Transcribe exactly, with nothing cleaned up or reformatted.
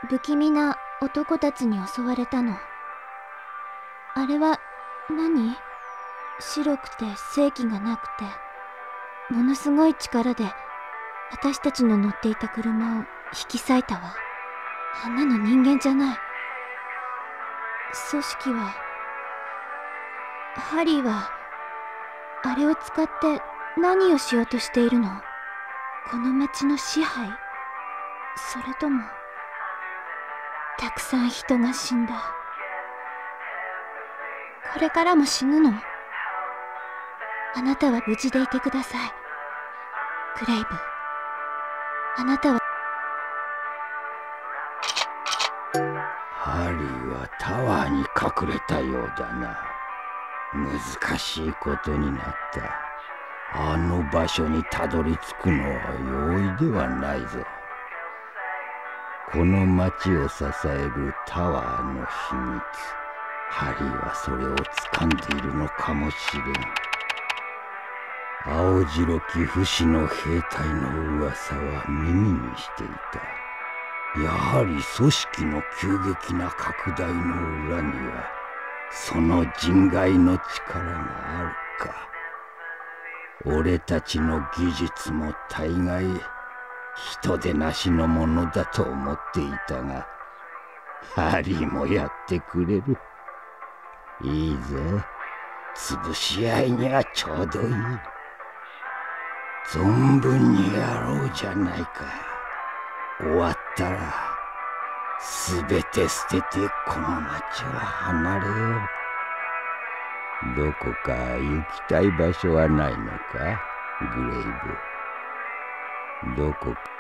不気味な男たちに襲われたの。あれは何？白くて生気がなくて、ものすごい力で私たちの乗っていた車を引き裂いたわ。あんなの人間じゃない。組織は、ハリーはあれを使って何をしようとしているの？この町の支配？それともたくさん人が死んだ。これからも死ぬの？あなたは無事でいてください。クレイブ、あなたは。 ハリーはタワーに隠れたようだな。難しいことになった。あの場所にたどり着くのは容易ではないぞ。この町を支えるタワーの秘密、ハリーはそれを掴んでいるのかもしれん。青白き不死の兵隊の噂は耳にしていた。やはり組織の急激な拡大の裏にはその人外の力があるか。俺たちの技術も大概人でなしのものだと思っていたが、ハリーもやってくれる。いいぞ、潰し合いにはちょうどいい。存分にやろうじゃないか。終わったら全て捨ててこの町を離れよう。どこか行きたい場所はないのか、グレイブ。どこか